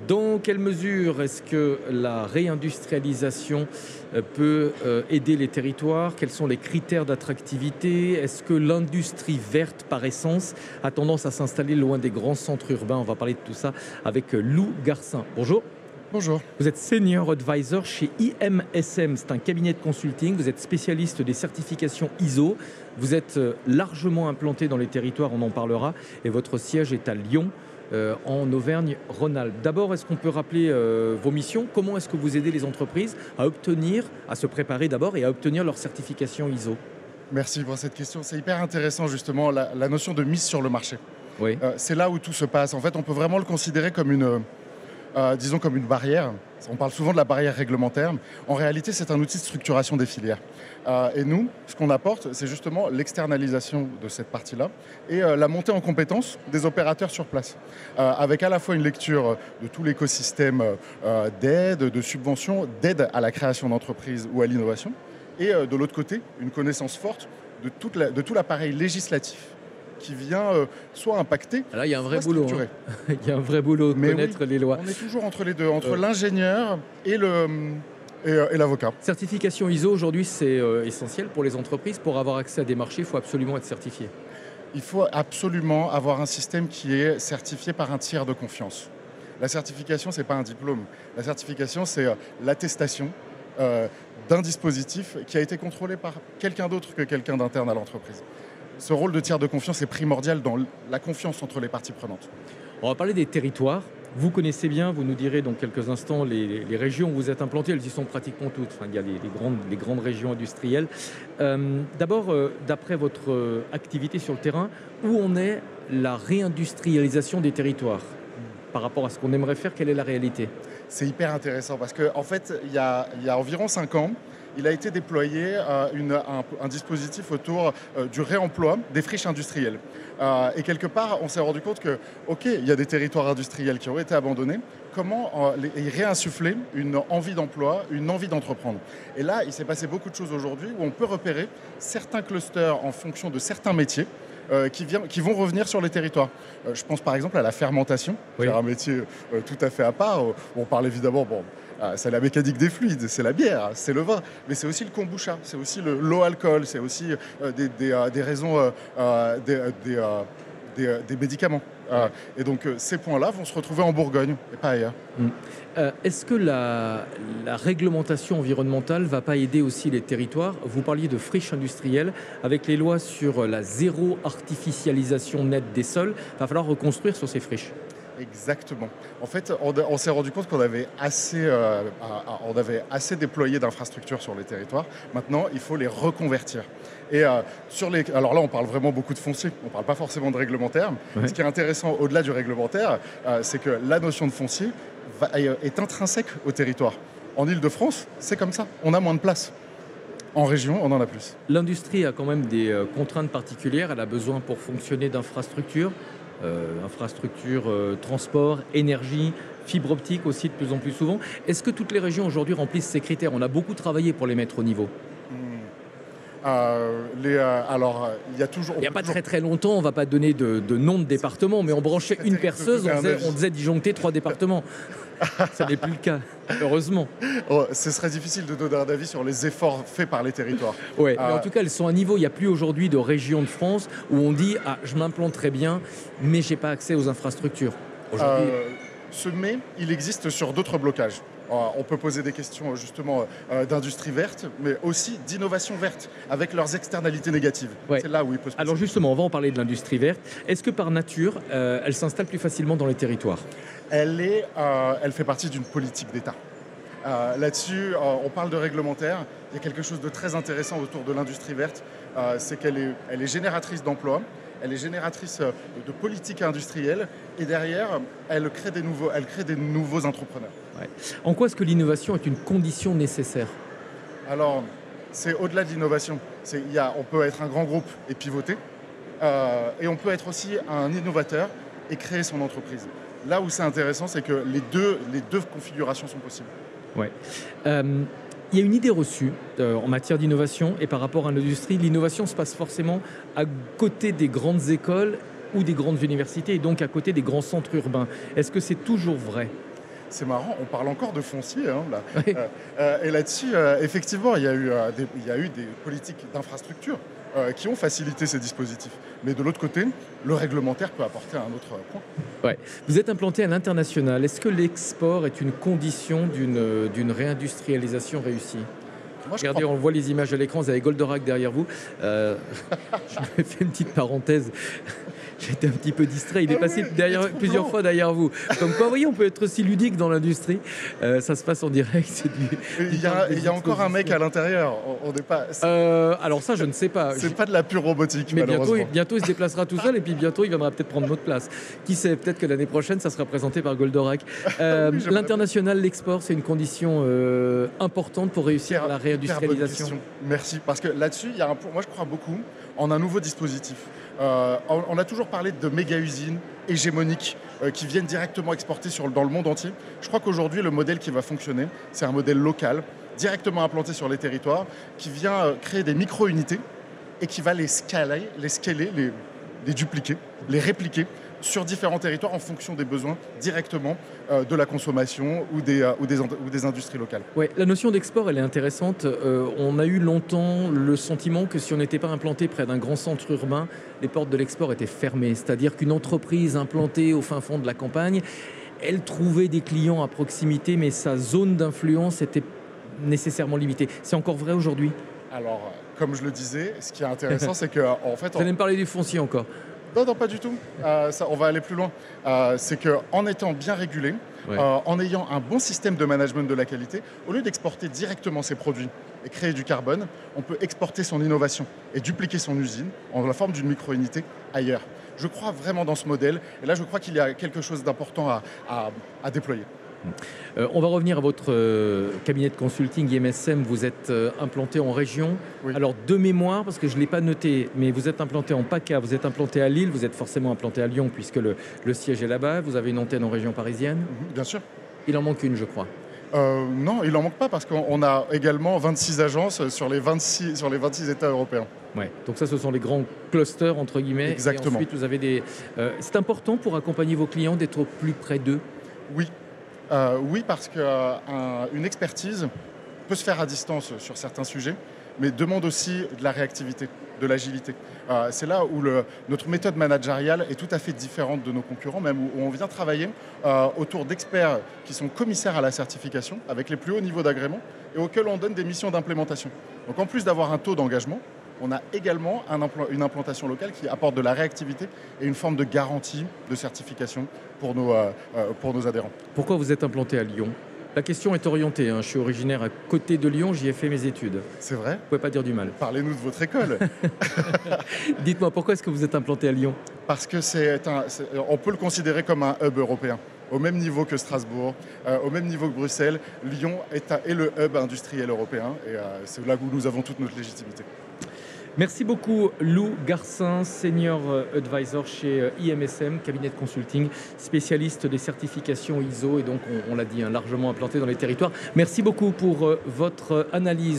Dans quelle mesure est-ce que la réindustrialisation peut aider les territoires? Quels sont les critères d'attractivité? Est-ce que l'industrie verte, par essence, a tendance à s'installer loin des grands centres urbains? On va parler de tout ça avec Lou Garcin. Bonjour. Bonjour. Vous êtes senior advisor chez IMSM, c'est un cabinet de consulting. Vous êtes spécialiste des certifications ISO. Vous êtes largement implanté dans les territoires, on en parlera. Et votre siège est à Lyon, en Auvergne-Rhône-Alpes. D'abord, est-ce qu'on peut rappeler vos missions? Comment est-ce que vous aidez les entreprises à obtenir, à se préparer d'abord et à obtenir leur certification ISO? Merci pour cette question. C'est hyper intéressant justement la notion de mise sur le marché. Oui. C'est là où tout se passe. En fait, on peut vraiment le considérer comme disons comme une barrière. On parle souvent de la barrière réglementaire. En réalité, c'est un outil de structuration des filières. Et nous, ce qu'on apporte, c'est justement l'externalisation de cette partie-là et la montée en compétence des opérateurs sur place. Avec à la fois une lecture de tout l'écosystème d'aide, de subventions, d'aide à la création d'entreprises ou à l'innovation. Et de l'autre côté, une connaissance forte de tout l'appareil législatif qui vient soit impacter, Là, il y a un vrai soit boulot. structurer. Il y a un vrai boulot de Mais connaître oui, les lois. on est toujours entre les deux, entre l'ingénieur et l'avocat. Certification ISO, aujourd'hui, c'est essentiel pour les entreprises. Pour avoir accès à des marchés, il faut absolument être certifié. Il faut absolument avoir un système qui est certifié par un tiers de confiance. La certification, ce n'est pas un diplôme. La certification, c'est l'attestation d'un dispositif qui a été contrôlé par quelqu'un d'autre que quelqu'un d'interne à l'entreprise. Ce rôle de tiers de confiance est primordial dans la confiance entre les parties prenantes. On va parler des territoires. Vous connaissez bien, vous nous direz dans quelques instants les régions où vous êtes implantés, elles y sont pratiquement toutes. Enfin, il y a les grandes régions industrielles. D'abord, d'après votre activité sur le terrain, où en est la réindustrialisation des territoires par rapport à ce qu'on aimerait faire? Quelle est la réalité? C'est hyper intéressant parce qu'en fait, il y a environ 5 ans, il a été déployé un dispositif autour du réemploi des friches industrielles. Et quelque part, on s'est rendu compte que, OK, il y a des territoires industriels qui ont été abandonnés. Comment y réinsuffler une envie d'emploi, une envie d'entreprendre? Et là, il s'est passé beaucoup de choses aujourd'hui où on peut repérer certains clusters en fonction de certains métiers qui vont revenir sur les territoires. Je pense par exemple à la fermentation, Oui. qui est un métier tout à fait à part. On parle évidemment, c'est la mécanique des fluides, c'est la bière, c'est le vin, mais c'est aussi le kombucha, c'est aussi le low alcool, c'est aussi des raisons, des médicaments. Et donc ces points-là vont se retrouver en Bourgogne et pas ailleurs. Mm. Est-ce que la réglementation environnementale ne va pas aider aussi les territoires? Vous parliez de friches industrielles. Avec les lois sur la zéro artificialisation nette des sols, il va falloir reconstruire sur ces friches. Exactement. En fait, on s'est rendu compte qu'on avait assez déployé d'infrastructures sur les territoires. Maintenant, il faut les reconvertir. Et alors là, on parle vraiment beaucoup de foncier. On ne parle pas forcément de réglementaire. Ouais. Ce qui est intéressant au-delà du réglementaire, c'est que la notion de foncier est intrinsèque au territoire. En Île-de-France, c'est comme ça. On a moins de place. En région, on en a plus. L'industrie a quand même des contraintes particulières. Elle a besoin pour fonctionner d'infrastructures. Transport, énergie, fibre optique aussi de plus en plus souvent. Est-ce que toutes les régions aujourd'hui remplissent ces critères? On a beaucoup travaillé pour les mettre au niveau. Alors, il y a toujours... Il n'y a pas très longtemps, on ne va pas donner de nom de département, mais on branchait une perceuse, on disait disjoncter 3 départements. Ça n'est plus le cas, heureusement. Ce serait difficile de donner un avis sur les efforts faits par les territoires. Ouais, mais en tout cas, elles sont à un niveau. Il n'y a plus aujourd'hui de région de France où on dit « Ah, je m'implante très bien, mais je n'ai pas accès aux infrastructures ». Aujourd'hui, Mais il existe sur d'autres blocages. On peut poser des questions justement d'industrie verte, mais aussi d'innovation verte, avec leurs externalités négatives. Ouais. C'est là où il peut se passer. alors justement, on va en parler de l'industrie verte. Est-ce que par nature, elle s'installe plus facilement dans les territoires? Elle fait partie d'une politique d'État. Là-dessus, on parle de réglementaire. Il y a quelque chose de très intéressant autour de l'industrie verte, c'est qu'elle est génératrice d'emplois, elle est génératrice de politique industrielle, et derrière, elle crée des nouveaux entrepreneurs. Ouais. En quoi est-ce que l'innovation est une condition nécessaire? Alors, c'est au-delà de l'innovation. On peut être un grand groupe et pivoter, et on peut être aussi un innovateur et créer son entreprise. Là où c'est intéressant, c'est que les deux configurations sont possibles. Ouais. Il y a une idée reçue en matière d'innovation et par rapport à l'industrie. L'innovation se passe forcément à côté des grandes écoles ou des grandes universités et donc à côté des grands centres urbains. Est-ce que c'est toujours vrai? C'est marrant, on parle encore de foncier, hein, là. Oui. Et là-dessus, effectivement, il y a eu des politiques d'infrastructure qui ont facilité ces dispositifs. Mais de l'autre côté, le réglementaire peut apporter un autre point. Ouais. Vous êtes implanté à l'international. Est-ce que l'export est une condition d'une réindustrialisation réussie? Moi, je Regardez, crois. on voit les images à l'écran, vous avez Goldorak derrière vous. Je me fais une petite parenthèse. J'étais un petit peu distrait. Il est Ah passé oui, il est trop plusieurs blanc. fois derrière vous. Comme quoi, vous voyez, on peut être aussi ludique dans l'industrie. Ça se passe en direct. Et il y a encore un mec à l'intérieur. On n'est pas. Alors ça, je ne sais pas. C'est pas de la pure robotique, Mais malheureusement. bientôt, il se déplacera tout seul et puis bientôt, il viendra peut-être prendre notre place. Qui sait, peut-être que l'année prochaine, ça sera présenté par Goldorak. j'aimerais L'international, l'export, c'est une condition importante pour réussir la Hyper bonne réindustrialisation. question. Merci. Parce que là-dessus, il y a un point. Moi, je crois beaucoup en un nouveau dispositif. On a toujours parlé de méga-usines hégémoniques qui viennent directement exporter dans le monde entier. Je crois qu'aujourd'hui, le modèle qui va fonctionner, c'est un modèle local, directement implanté sur les territoires, qui vient créer des micro-unités et qui va les scaler, les dupliquer, les répliquer sur différents territoires en fonction des besoins directement de la consommation ou des industries locales. Ouais, la notion d'export, elle est intéressante. On a eu longtemps le sentiment que si on n'était pas implanté près d'un grand centre urbain, les portes de l'export étaient fermées. C'est-à-dire qu'une entreprise implantée au fin fond de la campagne, elle trouvait des clients à proximité, mais sa zone d'influence était nécessairement limitée. C'est encore vrai aujourd'hui? Alors, comme je le disais, ce qui est intéressant, c'est qu'en fait... Vous allez me parler du foncier encore? Non, non, pas du tout. On va aller plus loin. C'est qu'en étant bien régulé, Ouais. en ayant un bon système de management de la qualité, au lieu d'exporter directement ses produits et créer du carbone, on peut exporter son innovation et dupliquer son usine en la forme d'une micro-unité ailleurs. Je crois vraiment dans ce modèle. Et là, je crois qu'il y a quelque chose d'important à déployer. On va revenir à votre cabinet de consulting IMSM. Vous êtes implanté en région. Oui. Alors, de mémoire, parce que je ne l'ai pas noté, mais vous êtes implanté en PACA, vous êtes implanté à Lille, vous êtes forcément implanté à Lyon puisque le siège est là-bas. Vous avez une antenne en région parisienne. Bien sûr. Il en manque une, je crois. Non, il n'en manque pas parce qu'on a également 26 agences sur les 26 États européens. Ouais. Donc ça, ce sont les grands clusters, entre guillemets. Exactement. Et ensuite, vous avez des... c'est important pour accompagner vos clients d'être au plus près d'eux? Oui. Oui, parce qu'une expertise peut se faire à distance sur certains sujets, mais demande aussi de la réactivité, de l'agilité. C'est là où notre méthode managériale est tout à fait différente de nos concurrents, même où on vient travailler autour d'experts qui sont commissaires à la certification, avec les plus hauts niveaux d'agrément, et auxquels on donne des missions d'implémentation. Donc en plus d'avoir un taux d'engagement, on a également une implantation locale qui apporte de la réactivité et une forme de garantie de certification pour nos adhérents. Pourquoi vous êtes implanté à Lyon? La question est orientée. Je suis originaire à côté de Lyon, j'y ai fait mes études. C'est vrai? Vous ne pouvez pas dire du mal. Parlez-nous de votre école. Dites-moi, pourquoi est-ce que vous êtes implanté à Lyon? Parce que on peut le considérer comme un hub européen. Au même niveau que Strasbourg, au même niveau que Bruxelles, Lyon est le hub industriel européen et c'est là où nous avons toute notre légitimité. Merci beaucoup Lou Garcin, senior advisor chez IMSM, cabinet de consulting, spécialiste des certifications ISO et donc on l'a dit, largement implanté dans les territoires. Merci beaucoup pour votre analyse.